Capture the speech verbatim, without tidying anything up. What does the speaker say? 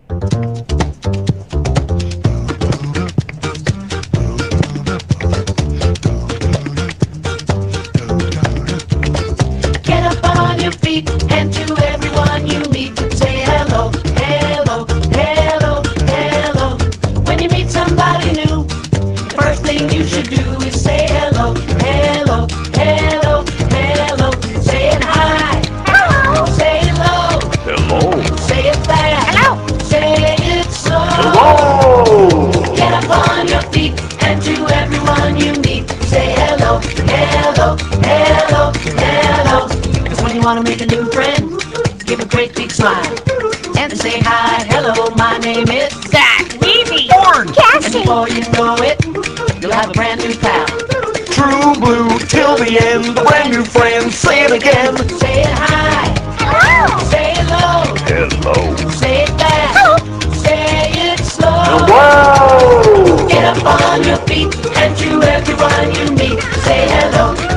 Get up on your feet and to everyone you meet say hello, hello, hello, hello. When you meet somebody new, the first thing you should do is say hello, hello, hello, hello. Saying hi, hello. Say hello, Hello. say it fast, hello. Say it slow. Hello. Get up on your feet and to everyone you meet say hello, hello, hello, hello. Cause when you want to make a new friend, give a great big smile and then say hi, hello, my name is Zach, Weezy, Orange, Cassie. And before you know it, you'll have a brand new pal. True blue till the end, a brand new friend. Say it again. Say it high, hello. Say hello, Hello. say it fast, hello. Say it slow. Hello. Get up on your feet and to everyone you meet say hello.